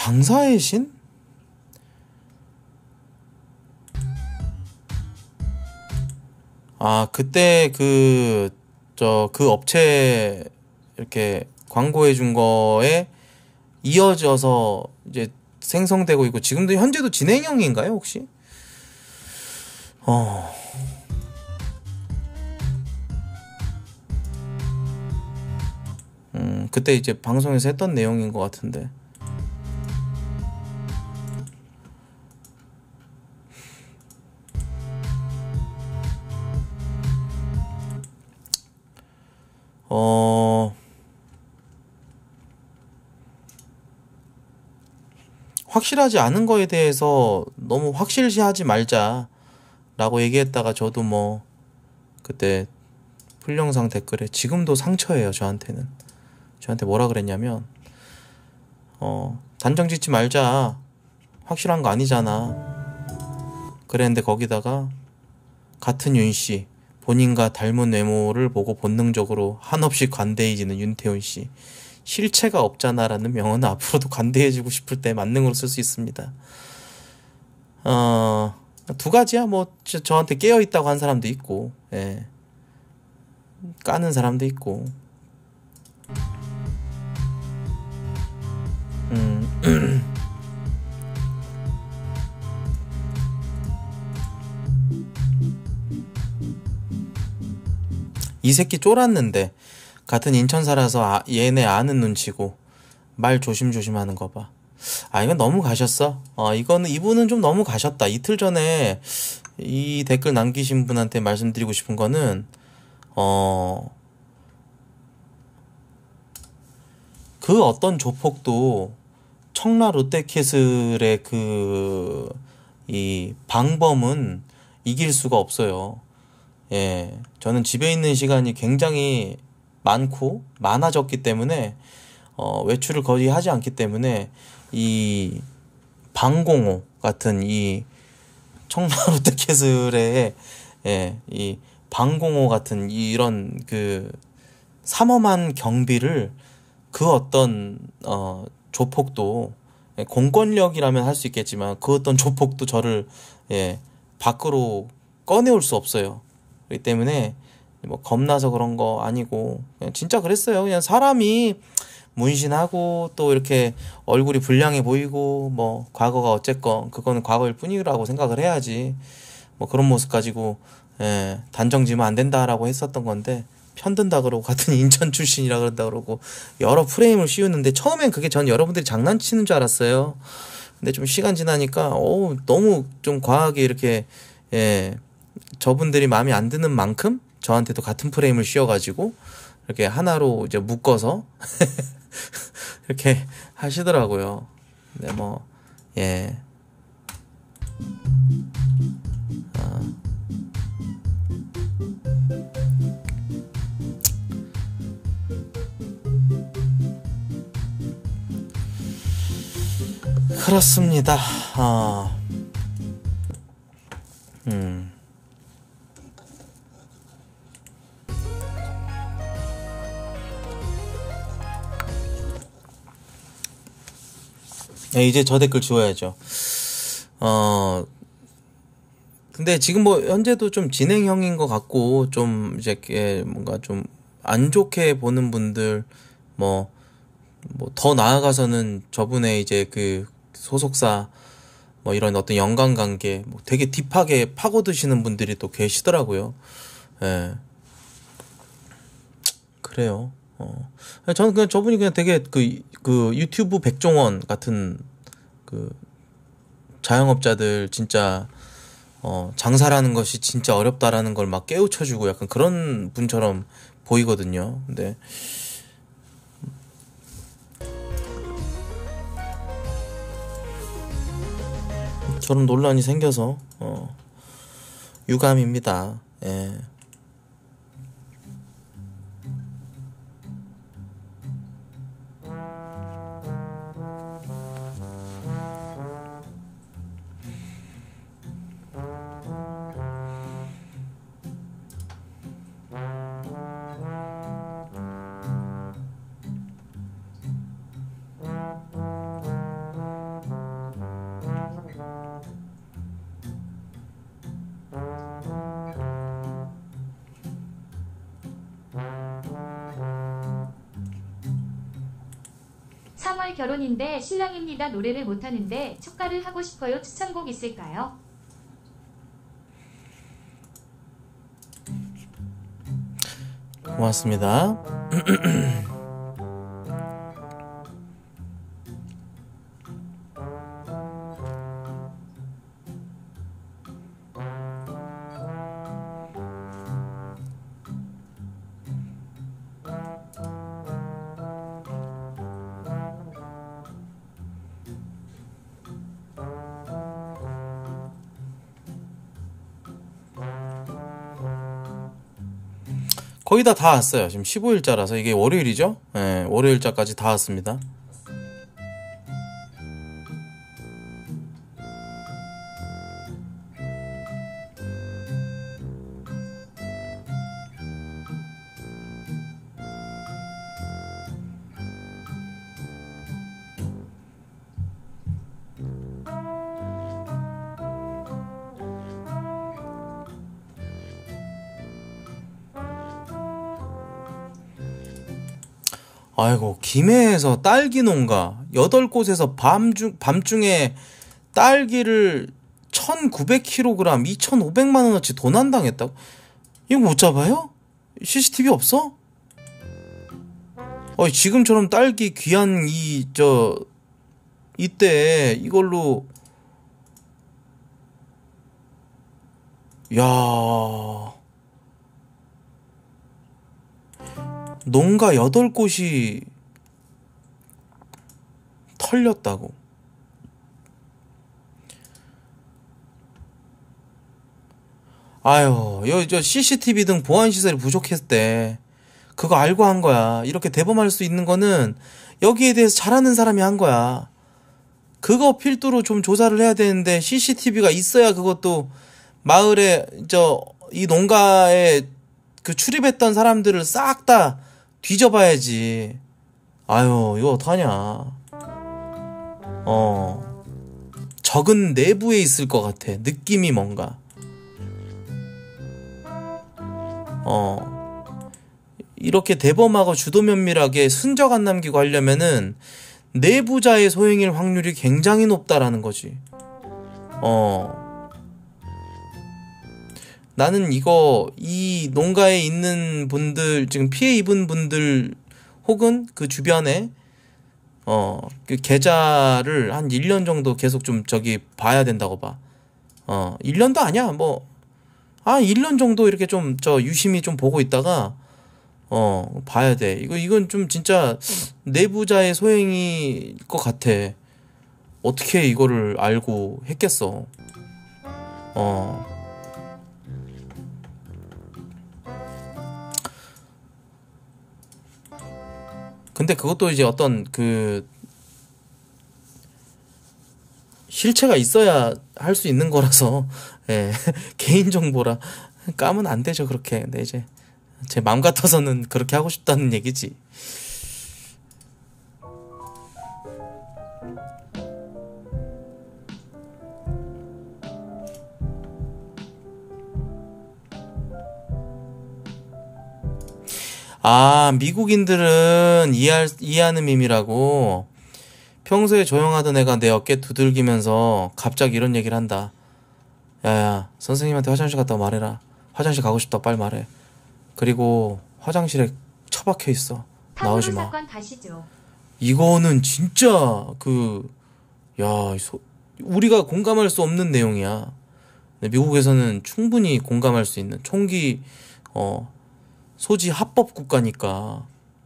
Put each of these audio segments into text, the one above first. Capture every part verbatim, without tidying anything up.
장사의 신? 아, 그때 그, 저, 그 업체 이렇게 광고해 준 거에 이어져서 이제 생성되고 있고, 지금도 현재도 진행형인가요, 혹시? 어, 음, 그때 이제 방송에서 했던 내용인 것 같은데. 어, 확실하지 않은 거에 대해서 너무 확실시하지 말자라고 얘기했다가 저도 뭐, 그때 풀영상 댓글에 지금도 상처예요, 저한테는. 저한테 뭐라 그랬냐면, 어, 단정 짓지 말자. 확실한 거 아니잖아. 그랬는데 거기다가 같은 윤씨, 본인과 닮은 외모를 보고 본능적으로 한없이 관대해지는 윤태훈 씨. 실체가 없잖아라는 명언은 앞으로도 관대해지고 싶을 때 만능으로 쓸 수 있습니다. 어, 두 가지야. 뭐 저, 저한테 깨어 있다고 한 사람도 있고, 예. 까는 사람도 있고. 음. 이 새끼 쫄았는데 같은 인천 살아서 아, 얘네 아는 눈치고 말 조심조심 하는 거 봐. 아, 이건 너무 가셨어. 어, 이거는, 이분은 좀 너무 가셨다. 이틀 전에 이 댓글 남기신 분한테 말씀드리고 싶은 거는, 어, 그 어떤 조폭도 청라 롯데캐슬의 그, 이 방범은 이길 수가 없어요. 예. 저는 집에 있는 시간이 굉장히 많고, 많아졌기 때문에, 어, 외출을 거의 하지 않기 때문에, 이 방공호 같은 이 청라 롯데캐슬의, 예, 이 방공호 같은 이런 그 삼엄한 경비를 그 어떤 어 조폭도, 예, 공권력이라면 할 수 있겠지만 그 어떤 조폭도 저를, 예, 밖으로 꺼내올 수 없어요. 그렇기 때문에 뭐 겁나서 그런 거 아니고 그냥 진짜 그랬어요. 그냥 사람이 문신하고 또 이렇게 얼굴이 불량해 보이고 뭐 과거가 어쨌건 그거는 과거일 뿐이라고 생각을 해야지, 뭐 그런 모습 가지고, 예, 단정 지으면 안 된다라고 했었던 건데, 편든다 그러고 같은 인천 출신이라 그런다 그러고 여러 프레임을 씌우는데, 처음엔 그게 전 여러분들이 장난치는 줄 알았어요. 근데 좀 시간 지나니까 어우, 너무 좀 과하게 이렇게, 예, 저분들이 마음에 안 드는 만큼 저한테도 같은 프레임을 씌워가지고 이렇게 하나로 이제 묶어서 이렇게 하시더라고요. 근데 뭐, 예. 어. 그렇습니다. 어. 음. 네, 이제 저 댓글 지워야죠. 어, 근데 지금 뭐 현재도 좀 진행형인 것 같고, 좀 이제 이렇게 뭔가 좀 안 좋게 보는 분들, 뭐 뭐 더 나아가서는 저분의 이제 그 소속사 뭐 이런 어떤 연관관계 뭐 되게 딥하게 파고드시는 분들이 또 계시더라고요. 예, 그래요. 어, 저는 그냥 저분이 그냥 되게 그, 그 유튜브 백종원 같은 그 자영업자들 진짜, 어, 장사라는 것이 진짜 어렵다라는 걸 막 깨우쳐주고 약간 그런 분처럼 보이거든요. 근데 저런 논란이 생겨서, 어, 유감입니다. 예. 삼월 결혼인데 신랑입니다. 노래를 못하는데 축가를 하고 싶어요. 추천곡 있을까요? 고맙습니다. 거의 다 다 왔어요. 지금 십오 일자라서 이게 월요일이죠? 네, 월요일자까지 다 왔습니다. 아이고, 김해에서 딸기 농가 여덟 곳에서 밤중, 밤중에 딸기를 천구백 킬로그램 이천오백만 원어치 도난당했다고? 이거 못 잡아요? 씨씨티비 없어? 어, 지금처럼 딸기 귀한 이, 저, 이때 이걸로, 야, 농가 여덟 곳이 털렸다고. 아유, 여, 저 씨씨티비 등 보안시설이 부족했대. 그거 알고 한 거야. 이렇게 대범할 수 있는 거는 여기에 대해서 잘 아는 사람이 한 거야. 그거 필두로 좀 조사를 해야 되는데 씨씨티비가 있어야 그것도 마을에 저 이 농가에 그 출입했던 사람들을 싹 다 뒤져봐야지. 아유, 이거 어떡하냐. 어, 적은 내부에 있을 것 같아. 느낌이 뭔가. 어, 이렇게 대범하고 주도 면밀하게 흔적 안 남기고 하려면은 내부자의 소행일 확률이 굉장히 높다라는 거지. 어, 나는 이거 이 농가에 있는 분들, 지금 피해 입은 분들 혹은 그 주변에 어, 그 계좌를 한 일 년 정도 계속 좀 저기 봐야 된다고 봐. 어, 일 년도 아니야. 뭐, 아, 일 년 정도 이렇게 좀 저 유심히 좀 보고 있다가 어, 봐야 돼. 이거 이건 좀 진짜 내부자의 소행일 것 같아. 어떻게 이거를 알고 했겠어. 어. 근데 그것도 이제 어떤 그 실체가 있어야 할 수 있는 거라서 예, 개인정보라 까면 안 되죠 그렇게. 근데 이제 제 마음 같아서는 그렇게 하고 싶다는 얘기지. 아, 미국인들은 이해할, 이해하는 밈이라고. 평소에 조용하던 애가 내 어깨 두들기면서 갑자기 이런 얘기를 한다. 야야, 선생님한테 화장실 갔다 말해라. 화장실 가고 싶다, 빨리 말해. 그리고 화장실에 처박혀 있어. 나오지 마. 사건 가시죠. 이거는 진짜 그, 야, 소, 우리가 공감할 수 없는 내용이야. 미국에서는 충분히 공감할 수 있는 총기 어 소지 합법 국가니까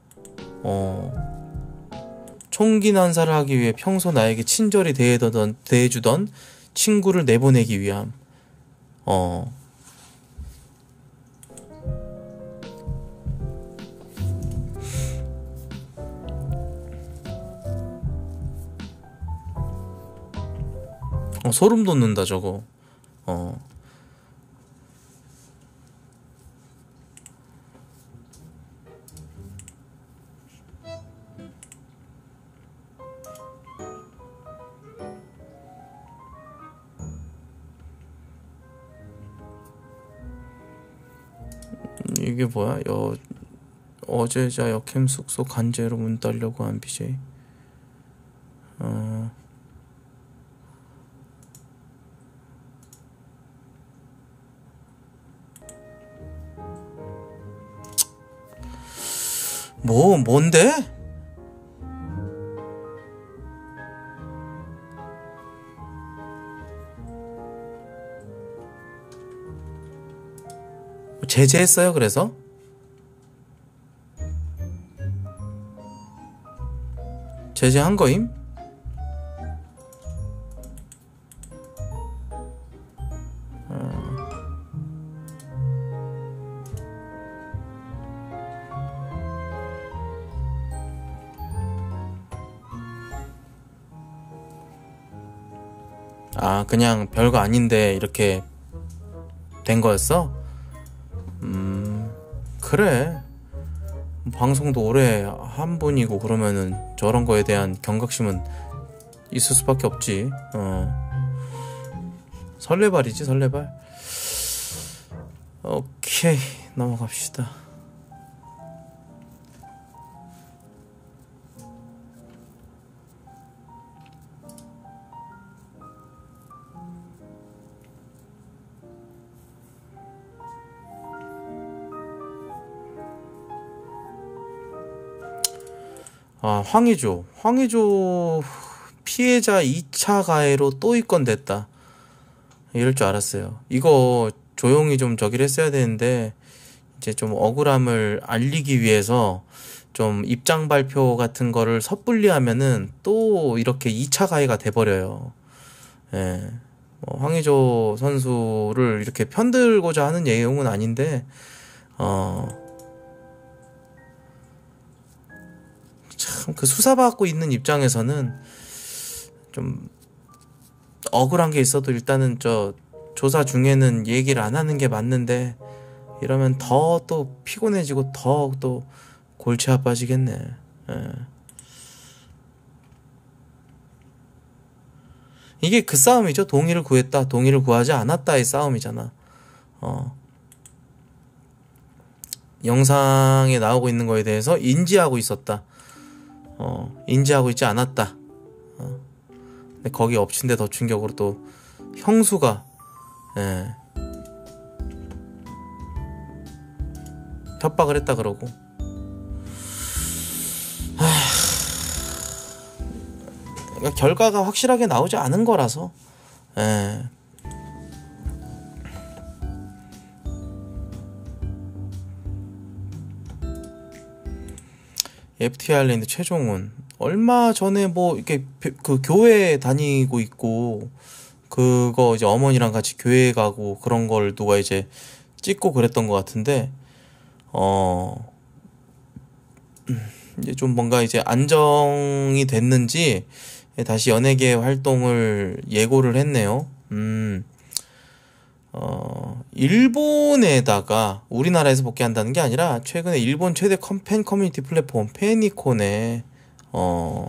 어 총기 난사를 하기 위해 평소 나에게 친절히 대해던, 대해주던 친구를 내보내기 위함. 어 어, 소름 돋는다 저거. 어 이게 뭐야? 여 어제자 역캠 숙소 간제로 문 따려고 한 비제이. 어. 뭐 뭔데? 제재했어요, 그래서? 제재한 거임? 아, 그냥 별거 아닌데 이렇게 된 거였어? 음, 그래. 방송도 오래 한 분이고 그러면은 저런 거에 대한 경각심은 있을 수밖에 없지. 어. 설레발이지, 설레발. 오케이, 넘어갑시다. 아, 황의조. 황의조 피해자 이 차 가해로 또 입건됐다. 이럴 줄 알았어요. 이거 조용히 좀 저기를 했어야 되는데 이제 좀 억울함을 알리기 위해서 좀 입장 발표 같은 거를 섣불리 하면은 또 이렇게 이 차 가해가 돼버려요. 예. 뭐 황의조 선수를 이렇게 편들고자 하는 내용은 아닌데 어. 참 그 수사받고 있는 입장에서는 좀 억울한 게 있어도 일단은 저 조사 중에는 얘기를 안 하는 게 맞는데 이러면 더 또 피곤해지고 더 또 골치 아파지겠네. 예. 이게 그 싸움이죠. 동의를 구했다, 동의를 구하지 않았다의 싸움이잖아. 어. 영상에 나오고 있는 거에 대해서 인지하고 있었다. 어, 인지하고 있지 않았다. 어. 근데 거기 엎친 데 더 충격으로 또 형수가 예, 협박을 했다 그러고. 하... 그러니까 결과가 확실하게 나오지 않은 거라서 예. 에프티아이 아일랜드 최종훈 얼마 전에 뭐 이렇게 그 교회 다니고 있고 그거 이제 어머니랑 같이 교회 가고 그런 걸 누가 이제 찍고 그랬던 것 같은데 어 이제 좀 뭔가 이제 안정이 됐는지 다시 연예계 활동을 예고를 했네요. 음. 어, 일본에다가 우리나라에서 복귀한다는 게 아니라 최근에 일본 최대 팬 커뮤니티 플랫폼 페니콘에 어,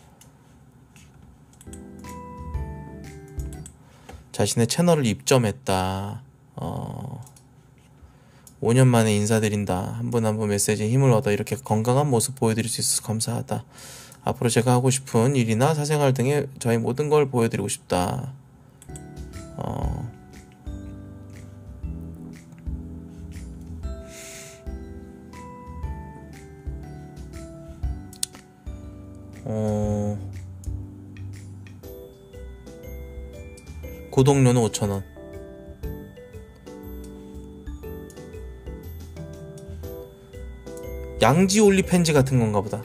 자신의 채널을 입점했다. 어, 오 년 만에 인사드린다. 한 분 한 분 메시지에 힘을 얻어 이렇게 건강한 모습 보여드릴 수 있어서 감사하다. 앞으로 제가 하고 싶은 일이나 사생활 등의 저희 모든 걸 보여드리고 싶다. 어, 어, 구독료는 오천 원. 양지 올리팬지 같은 건가 보다.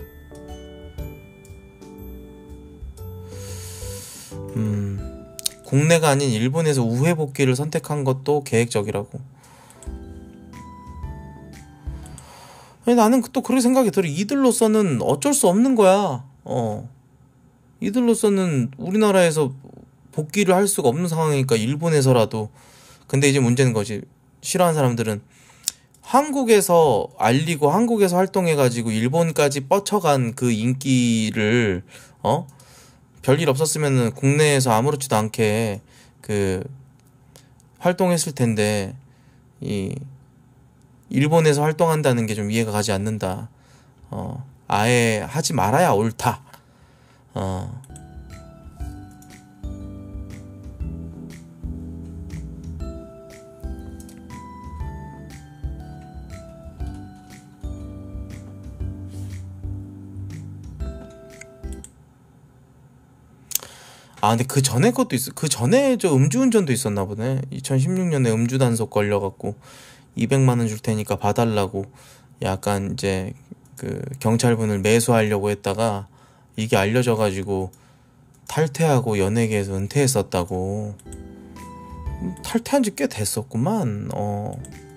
음, 국내가 아닌 일본에서 우회 복귀를 선택한 것도 계획적이라고. 아니, 나는 또 그렇게 생각이 들어. 이들로서는 어쩔 수 없는 거야. 어, 이들로서는 우리나라에서 복귀를 할 수가 없는 상황이니까 일본에서라도. 근데 이제 문제는 거지. 싫어하는 사람들은 한국에서 알리고 한국에서 활동해가지고 일본까지 뻗쳐간 그 인기를 어? 별일 없었으면은 국내에서 아무렇지도 않게 그 활동했을 텐데 이 일본에서 활동한다는 게 좀 이해가 가지 않는다. 어, 아예 하지 말아야 옳다. 어, 아, 근데 그 전에 것도 있어. 그 전에 저 음주운전도 있었나 보네. 이천십육 년에 음주 단속 걸려갖고 이백만 원 줄 테니까 봐달라고 약간 이제 그 경찰분을 매수하려고 했다가 이게 알려져가지고 탈퇴하고 연예계에서 은퇴했었다고. 음, 탈퇴한 지 꽤 됐었구만. 어.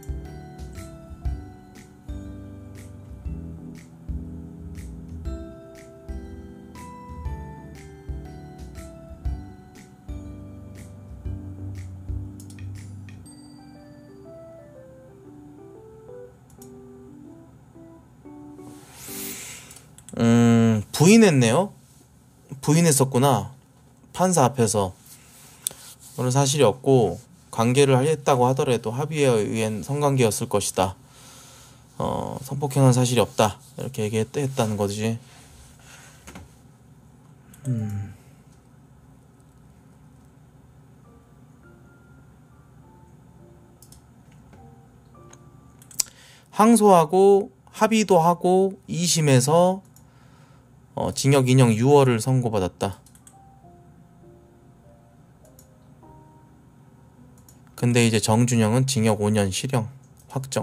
음, 부인했네요. 부인했었구나. 판사 앞에서. 그런 사실이 없고 관계를 했다고 하더라도 합의에 의한 성관계였을 것이다. 어, 성폭행한 사실이 없다. 이렇게 얘기했다는 거지. 음. 항소하고 합의도 하고 이 심에서 어, 징역 이 년 유 월을 선고받았다. 근데 이제 정준영은 징역 오 년 실형 확정.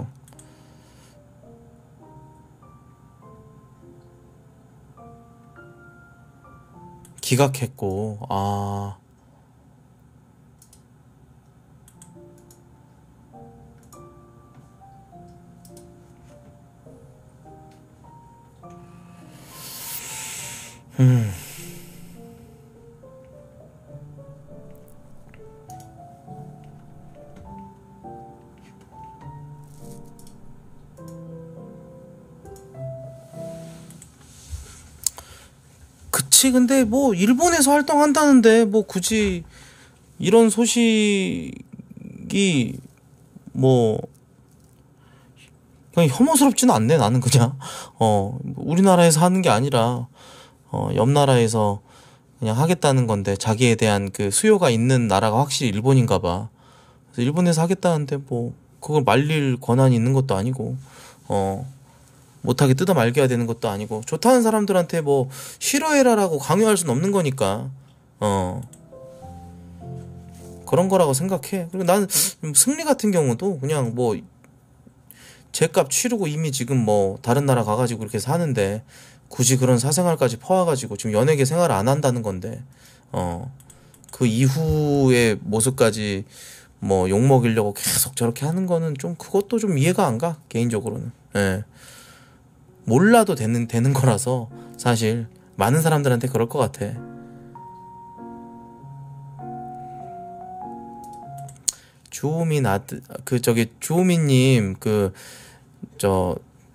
기각했고. 아. 음. 그치. 근데 뭐 일본에서 활동한다는데 뭐 굳이 이런 소식이 뭐 그냥 혐오스럽지는 않네. 나는 그냥 어 우리나라에서 하는 게 아니라 어 옆 나라에서 그냥 하겠다는 건데 자기에 대한 그 수요가 있는 나라가 확실히 일본인가 봐. 그래서 일본에서 하겠다는데 뭐 그걸 말릴 권한이 있는 것도 아니고 어 못하게 뜯어 말겨야 되는 것도 아니고 좋다는 사람들한테 뭐 싫어해라라고 강요할 수는 없는 거니까 어 그런 거라고 생각해. 그리고 나는 승리 같은 경우도 그냥 뭐 제값 치르고 이미 지금 뭐 다른 나라 가가지고 이렇게 사는데 굳이 그런 사생활까지 퍼와가지고 지금 연예계 생활을 안 한다는 건데 어 그 이후의 모습까지 뭐 욕먹이려고 계속 저렇게 하는 거는 좀 그것도 좀 이해가 안 가. 개인적으로는. 예. 몰라도 되는 되는 거라서 사실 많은 사람들한테 그럴 것 같아. 주호민 아들 그 저기 주호민님 그 저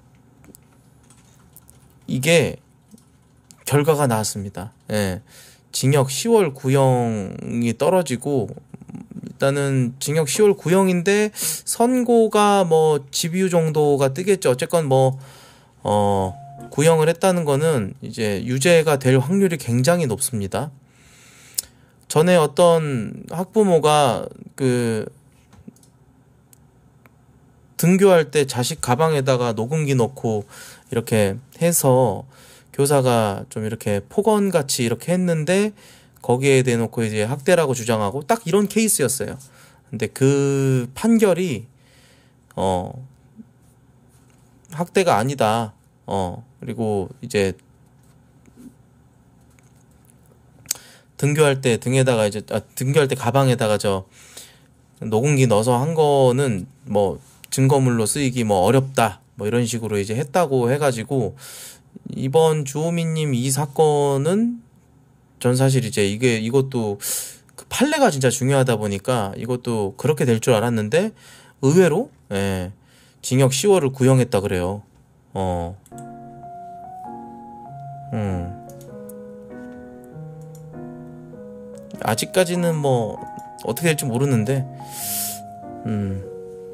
이게 결과가 나왔습니다. 예. 징역 시 월 구형이 떨어지고 일단은 징역 시 월 구형인데 선고가 뭐 집유 정도가 뜨겠죠. 어쨌건 뭐 어, 구형을 했다는 거는 이제 유죄가 될 확률이 굉장히 높습니다. 전에 어떤 학부모가 그 등교할 때 자식 가방에다가 녹음기 넣고 이렇게 해서 교사가 좀 이렇게 폭언같이 이렇게 했는데 거기에 대놓고 이제 학대라고 주장하고 딱 이런 케이스였어요. 근데 그 판결이 어 학대가 아니다. 어, 그리고 이제 등교할 때 등에다가 이제 아, 등교할 때 가방에다가 저 녹음기 넣어서 한 거는 뭐 증거물로 쓰이기 뭐 어렵다. 뭐 이런 식으로 이제 했다고 해가지고 이번 주호민님 이 사건은 전 사실 이제 이게 이것도 그 판례가 진짜 중요하다 보니까 이것도 그렇게 될 줄 알았는데 의외로 예, 징역 시 월을 구형했다 그래요. 어. 음. 아직까지는 뭐 어떻게 될지 모르는데 음.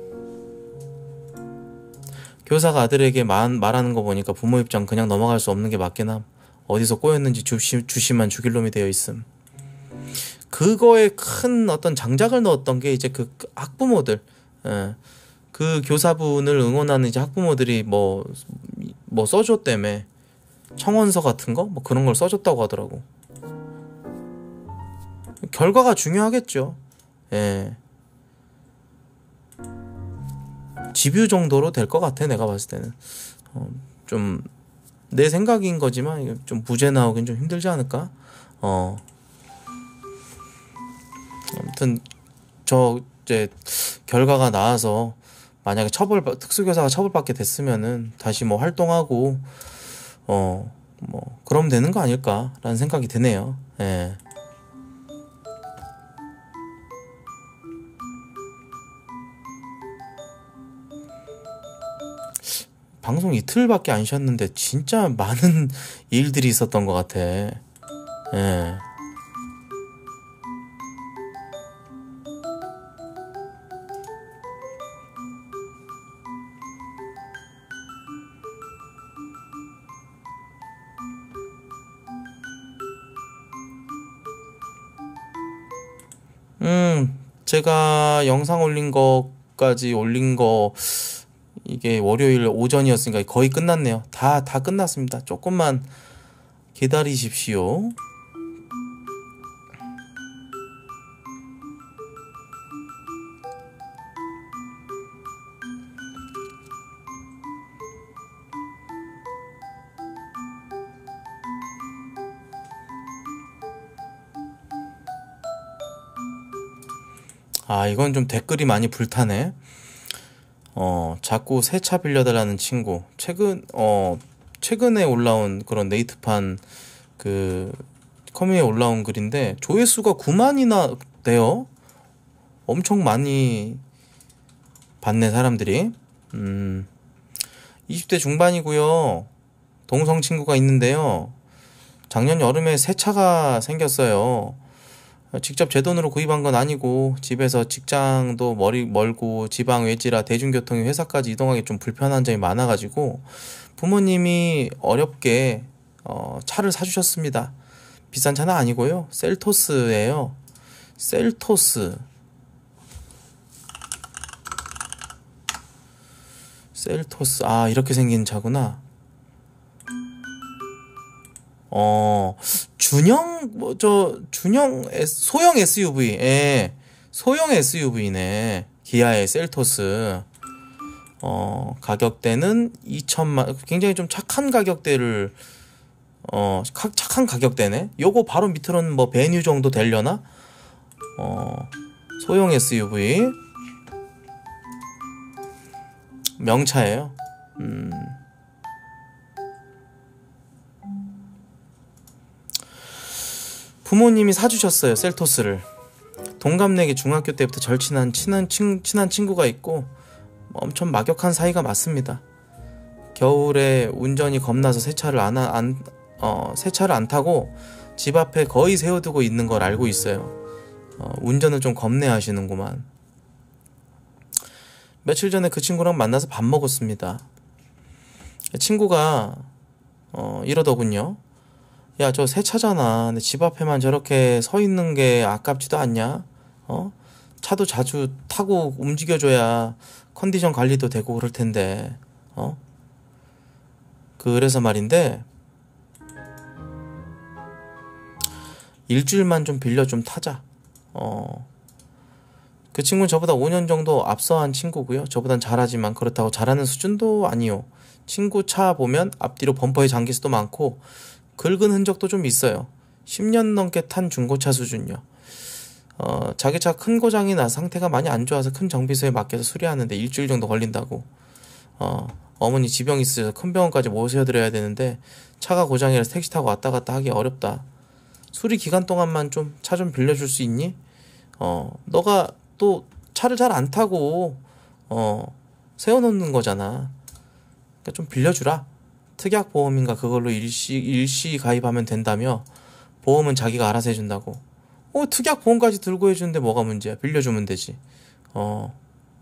교사가 아들에게 말, 말하는 거 보니까 부모 입장 그냥 넘어갈 수 없는 게 맞긴 함. 어디서 꼬였는지 주시, 주시만 죽일 놈이 되어 있음. 그거에 큰 어떤 장작을 넣었던 게 이제 그 학부모들, 예. 그 교사분을 응원하는 이제 학부모들이 뭐, 뭐 써줬다며. 청원서 같은 거? 뭐 그런 걸 써줬다고 하더라고. 결과가 중요하겠죠. 예. 집유 정도로 될 것 같아, 내가 봤을 때는. 어, 좀 내 생각인 거지만 이게 좀 무죄 나오긴 좀 힘들지 않을까? 어. 아무튼 저 이제 결과가 나와서 만약에 처벌 특수교사가 처벌받게 됐으면은 다시 뭐 활동하고 어 뭐 그럼 되는 거 아닐까라는 생각이 드네요. 예. 방송 이틀밖에 안 쉬었는데 진짜 많은 일들이 있었던 것 같아. 예. 음, 제가 영상 올린 거까지 올린 거 이게 월요일 오전이었으니까 거의 끝났네요. 다, 다 끝났습니다. 조금만 기다리십시오. 아, 이건 좀 댓글이 많이 불타네. 어, 자꾸 새 차 빌려달라는 친구. 최근, 어, 최근에 올라온 그런 네이트판 그 커뮤니에 올라온 글인데 조회수가 구만이나 돼요. 엄청 많이 봤네, 사람들이. 음, 이십 대 중반이고요. 동성 친구가 있는데요. 작년 여름에 새 차가 생겼어요. 직접 제 돈으로 구입한 건 아니고 집에서 직장도 머리 멀고 지방 외지라 대중교통이 회사까지 이동하기 좀 불편한 점이 많아가지고 부모님이 어렵게 어, 차를 사주셨습니다. 비싼 차는 아니고요. 셀토스예요. 셀토스. 셀토스. 아, 이렇게 생긴 차구나. 어, 준형, 뭐, 저, 준형, S, 소형 에스유브이, 예, 소형 에스유브이네. 기아의 셀토스. 어, 가격대는 이천만, 굉장히 좀 착한 가격대를, 어, 가, 착한 가격대네? 요거 바로 밑으로는 뭐, 베뉴 정도 되려나? 어, 소형 에스유브이. 명차예요. 음. 부모님이 사주셨어요, 셀토스를. 동갑내기 중학교 때부터 절친한 친한, 친, 친한 친구가 있고 엄청 막역한 사이가 맞습니다. 겨울에 운전이 겁나서 새 차를 안, 안, 어, 새 차를 안 타고 집 앞에 거의 세워두고 있는 걸 알고 있어요. 어, 운전을 좀 겁내하시는구만. 며칠 전에 그 친구랑 만나서 밥 먹었습니다. 친구가 어, 이러더군요. 야, 저 새 차잖아. 근데 집 앞에만 저렇게 서 있는 게 아깝지도 않냐? 어? 차도 자주 타고 움직여줘야 컨디션 관리도 되고 그럴 텐데, 어? 그래서 말인데, 일주일만 좀 빌려 좀 타자. 어. 그 친구는 저보다 오 년 정도 앞서한 친구고요. 저보단 잘하지만 그렇다고 잘하는 수준도 아니요. 친구 차 보면 앞뒤로 범퍼에 잠길 수도 많고, 긁은 흔적도 좀 있어요. 십 년 넘게 탄 중고차 수준요. 어, 자기 차 큰 고장이 나 상태가 많이 안 좋아서 큰 정비소에 맡겨서 수리하는데 일주일 정도 걸린다고. 어, 어머니 지병 있으셔서 큰 병원까지 모셔드려야 되는데 차가 고장이라서 택시 타고 왔다 갔다 하기 어렵다. 수리 기간 동안만 좀 차 좀 빌려줄 수 있니? 어, 너가 또 차를 잘 안 타고 어, 세워놓는 거잖아. 그러니까 좀 빌려주라. 특약보험인가 그걸로 일시, 일시 가입하면 된다며. 보험은 자기가 알아서 해준다고. 어, 특약보험까지 들고 해주는데 뭐가 문제야. 빌려주면 되지. 어,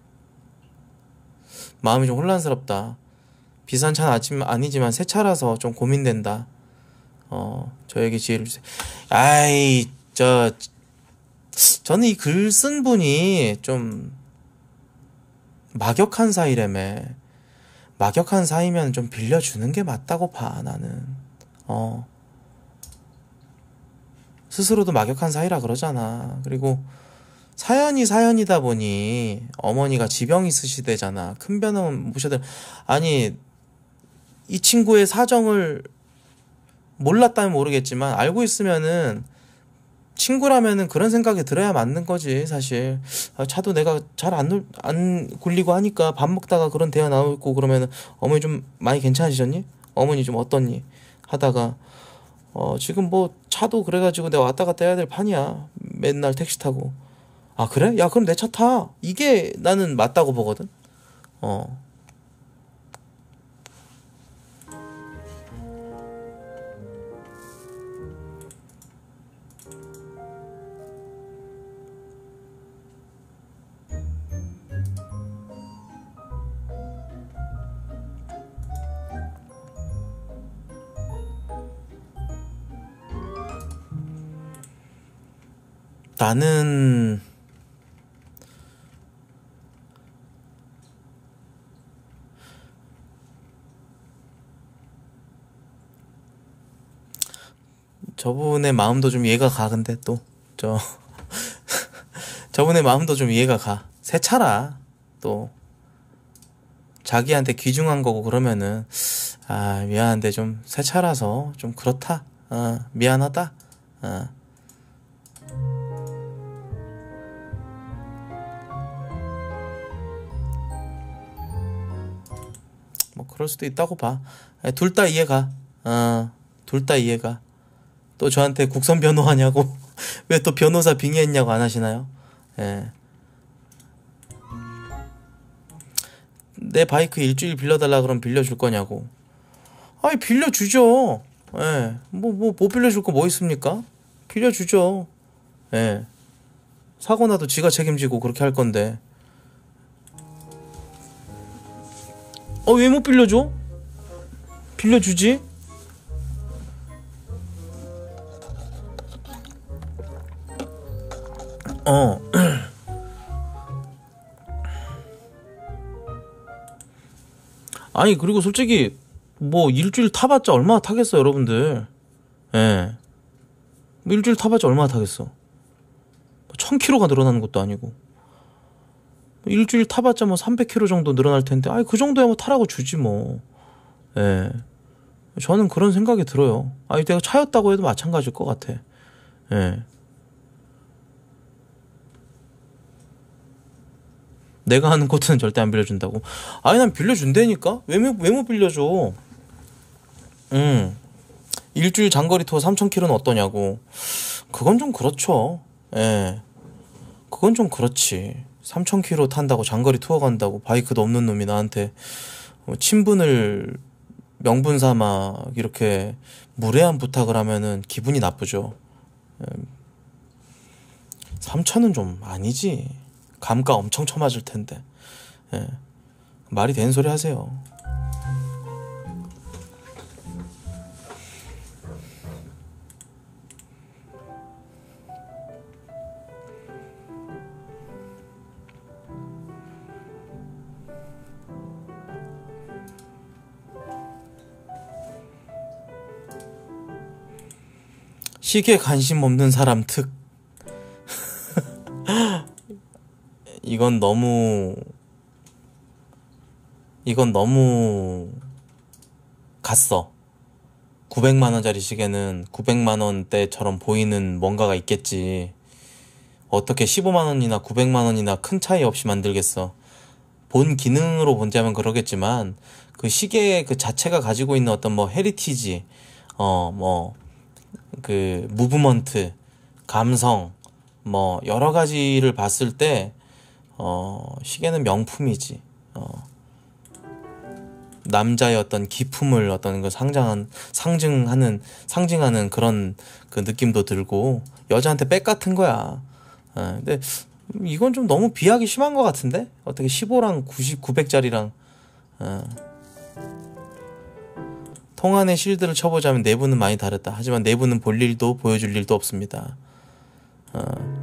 마음이 좀 혼란스럽다. 비싼 차는 아니지만 새 차라서 좀 고민된다. 어, 저에게 지혜를 주세요. 아이, 저, 저는 이 글 쓴 분이 좀 막역한 사이라며. 막역한 사이면 좀 빌려주는 게 맞다고 봐, 나는. 어. 스스로도 막역한 사이라 그러잖아. 그리고 사연이 사연이다 보니 어머니가 지병 있으시대잖아. 큰 변은 모셔들 아니 이 친구의 사정을 몰랐다면 모르겠지만 알고 있으면은 친구라면은 그런 생각이 들어야 맞는 거지 사실. 아, 차도 내가 잘 안 안 굴리고 하니까 밥 먹다가 그런 대화 나오고 그러면은 어머니 좀 많이 괜찮으셨니? 어머니 좀 어떻니? 하다가 어 지금 뭐 차도 그래가지고 내가 왔다 갔다 해야 될 판이야. 맨날 택시 타고. 아 그래? 야 그럼 내 차 타. 이게 나는 맞다고 보거든. 어. 나는 저분의 마음도 좀 이해가 가. 근데 또 저 저분의 마음도 좀 이해가 가. 새 차라 또 자기한테 귀중한 거고 그러면은 아 미안한데 좀 새 차라서 좀 그렇다. 어 미안하다. 어. 뭐 그럴 수도 있다고 봐. 둘 다 이해가. 어, 둘 다 이해가. 또 저한테 국선 변호하냐고 왜 또 변호사 빙의했냐고 안 하시나요? 예. 내 바이크 일주일 빌려달라 그러면 빌려줄 거냐고. 아니 빌려주죠. 예. 뭐 뭐 못 빌려줄 거 뭐 있습니까? 빌려주죠. 예. 사고 나도 지가 책임지고 그렇게 할 건데. 어, 왜 못 빌려줘? 빌려주지? 어. 아니, 그리고 솔직히, 뭐, 일주일 타봤자 얼마나 타겠어, 여러분들. 예. 뭐 일주일 타봤자 얼마나 타겠어. 천 킬로미터가 늘어나는 것도 아니고. 일주일 타봤자 뭐 삼백 킬로미터 정도 늘어날 텐데, 아이, 그 정도야 뭐 타라고 주지, 뭐. 예. 저는 그런 생각이 들어요. 아니, 내가 차였다고 해도 마찬가지일 것 같아. 예. 내가 하는 코트는 절대 안 빌려준다고. 아니, 난 빌려준다니까? 왜, 왜 못 빌려줘? 응. 일주일 장거리 투어 삼천 킬로미터는 어떠냐고. 그건 좀 그렇죠. 예. 그건 좀 그렇지. 삼천 킬로미터 탄다고 장거리 투어 간다고 바이크도 없는 놈이 나한테 친분을 명분 삼아 이렇게 무례한 부탁을 하면은 기분이 나쁘죠. 삼천은 좀 아니지. 감가 엄청 쳐맞을 텐데. 예. 말이 되는 소리 하세요. 시계 관심 없는 사람 특. 이건 너무 이건 너무 갔어. 구백만 원짜리 시계는 구백만 원대처럼 보이는 뭔가가 있겠지. 어떻게 십오만 원이나 구백만 원이나 큰 차이 없이 만들겠어. 본 기능으로 본다면 그러겠지만 그 시계 그 자체가 가지고 있는 어떤 뭐 헤리티지, 어 뭐 그 무브먼트, 감성, 뭐 여러 가지를 봤을 때 어 시계는 명품이지. 어 남자의 어떤 기품을 어떤 그 상징한 상징하는 상징하는 그런 그 느낌도 들고 여자한테 백 같은 거야. 어, 근데 이건 좀 너무 비하기 심한 것 같은데 어떻게 십오랑 구십, 구백짜리랑 어. 통 안에 실드를 쳐보자면 내부는 많이 다르다. 하지만 내부는 볼 일도 보여줄 일도 없습니다. 어.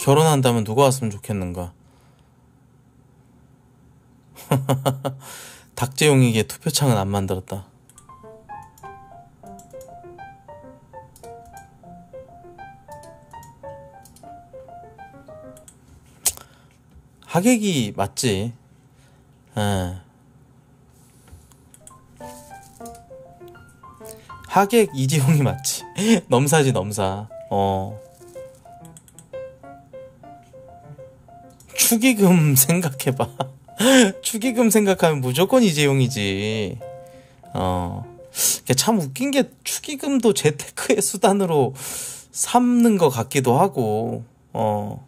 결혼한다면 누가 왔으면 좋겠는가? 닥재용에게 투표창은 안 만들었다. 하객이 맞지. 에. 하객 이지용이 맞지. 넘사지 넘사. 어. 축의금 생각해봐. 축의금 생각하면 무조건 이재용이지. 어. 참 웃긴 게 축의금도 재테크의 수단으로 삼는 것 같기도 하고. 어.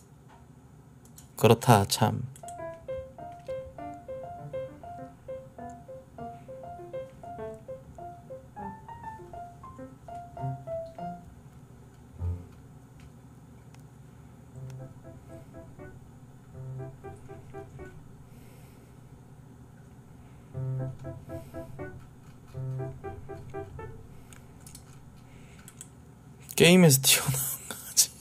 그렇다 참. 게임에서 튀어나온 거지.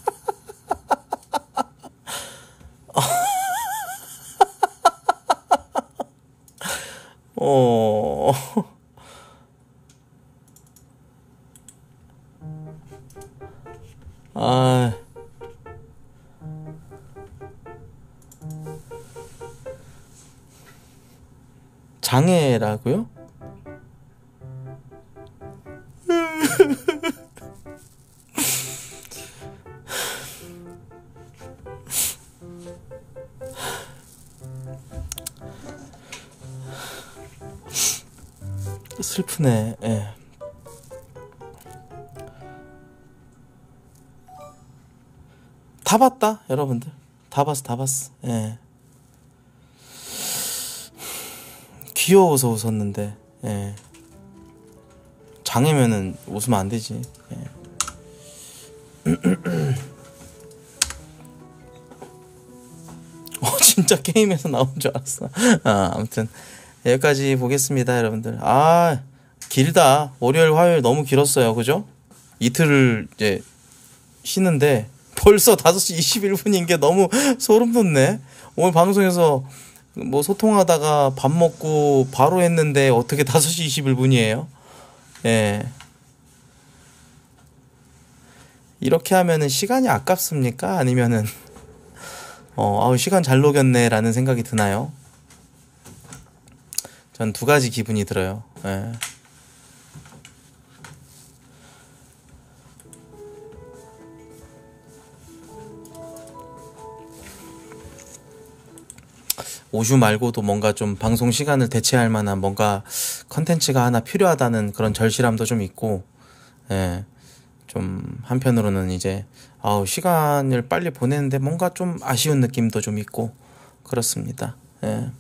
어. 아. 장애라고요? 슬프네. 예. 다 봤다 여러분들. 다 봤어 다 봤어. 예. 귀여워서 웃었는데. 예. 장애면은 웃으면 안 되지. 예. 어 진짜 게임에서 나온 줄 알았어. 아, 아무튼 여기까지 보겠습니다 여러분들. 아 길다. 월요일 화요일 너무 길었어요 그죠? 이틀을 이제 쉬는데 벌써 다섯 시 이십일 분인 게 너무 소름 돋네. 오늘 방송에서 뭐 소통하다가 밥 먹고 바로 했는데 어떻게 다섯 시 이십일 분이에요? 예. 이렇게 하면은 시간이 아깝습니까? 아니면은 어, 아우 시간 잘 녹였네 라는 생각이 드나요? 전 두 가지 기분이 들어요. 예. 오슈 말고도 뭔가 좀 방송 시간을 대체할 만한 뭔가 컨텐츠가 하나 필요하다는 그런 절실함도 좀 있고, 예. 좀 한편으로는 이제 아우 시간을 빨리 보내는데 뭔가 좀 아쉬운 느낌도 좀 있고 그렇습니다. 예.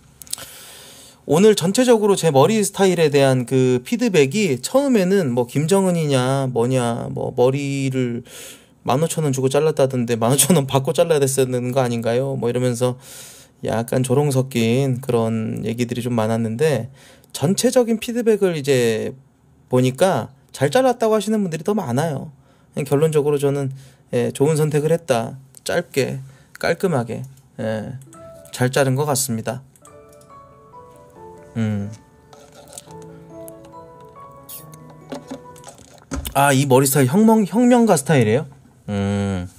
오늘 전체적으로 제 머리 스타일에 대한 그 피드백이 처음에는 뭐 김정은이냐 뭐냐 뭐 머리를 만 오천 원 주고 잘랐다던데 만 오천 원 받고 잘라야 됐었는 거 아닌가요? 뭐 이러면서 약간 조롱 섞인 그런 얘기들이 좀 많았는데 전체적인 피드백을 이제 보니까 잘 잘랐다고 하시는 분들이 더 많아요. 결론적으로 저는 예, 좋은 선택을 했다. 짧게 깔끔하게 예, 잘 자른 것 같습니다. 음. 아, 이 머리 스타일 혁명, 혁명가 스타일이에요? 음.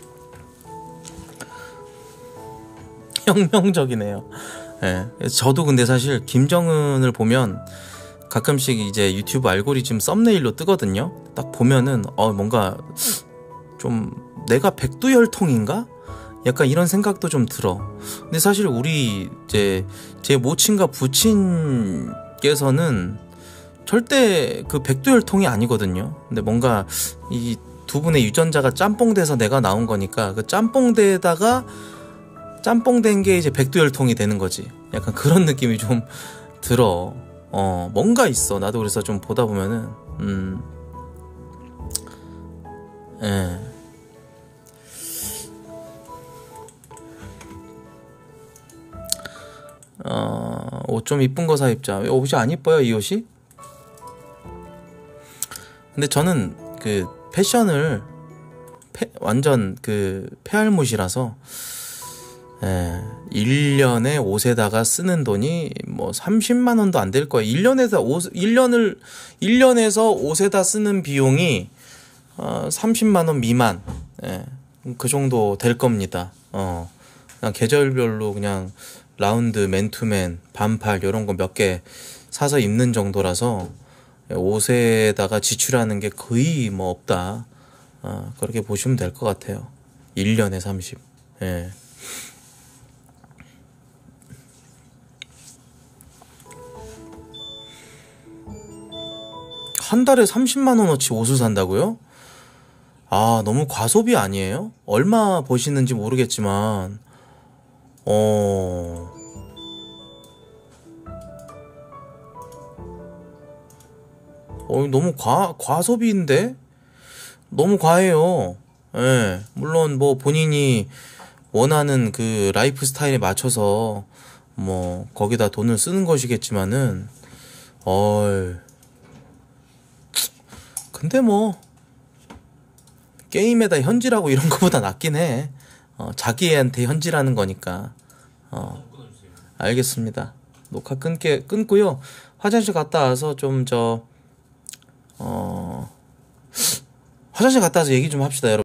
혁명적이네요. 예. 저도 근데 사실 김정은을 보면 가끔씩 이제 유튜브 알고리즘 썸네일로 뜨거든요. 딱 보면은 어 뭔가 좀 내가 백두혈통인가? 약간 이런 생각도 좀 들어. 근데 사실 우리 이제 제 모친과 부친께서는 절대 그 백두혈통이 아니거든요. 근데 뭔가 이 두 분의 유전자가 짬뽕돼서 내가 나온 거니까 그 짬뽕대에다가 짬뽕된 게 이제 백두혈통이 되는 거지. 약간 그런 느낌이 좀 들어. 어, 뭔가 있어. 나도 그래서 좀 보다 보면은, 음, 예. 어, 옷 좀 이쁜 거 사 입자. 왜 옷이 안 이뻐요, 이 옷이? 근데 저는 그 패션을 폐, 완전 그 폐알못이라서, 예, 일 년에 옷에다가 쓰는 돈이 뭐 삼십만 원도 안 될 거예요. 일 년에서 옷, 일 년을, 일 년에서 옷에다 쓰는 비용이, 어, 삼십만 원 미만, 예, 그 정도 될 겁니다. 어, 그냥 계절별로 그냥 라운드, 맨투맨, 반팔, 요런 거 몇 개 사서 입는 정도라서, 옷에다가 지출하는 게 거의 뭐 없다. 어, 그렇게 보시면 될 것 같아요. 일 년에 삼십. 예. 한 달에 삼십만 원어치 옷을 산다고요? 아, 너무 과소비 아니에요? 얼마 버시는지 모르겠지만, 어, 어, 너무 과, 과소비인데? 너무 과해요. 예, 물론 뭐 본인이 원하는 그 라이프 스타일에 맞춰서 뭐 거기다 돈을 쓰는 것이겠지만은, 어, 근데 뭐 게임에다 현질하고 이런 거보다 낫긴 해. 어, 자기애한테 현질하는 거니까. 어, 알겠습니다. 녹화 끊게 끊고요. 화장실 갔다 와서 좀 저 어, 화장실 갔다 와서 얘기 좀 합시다, 여러분.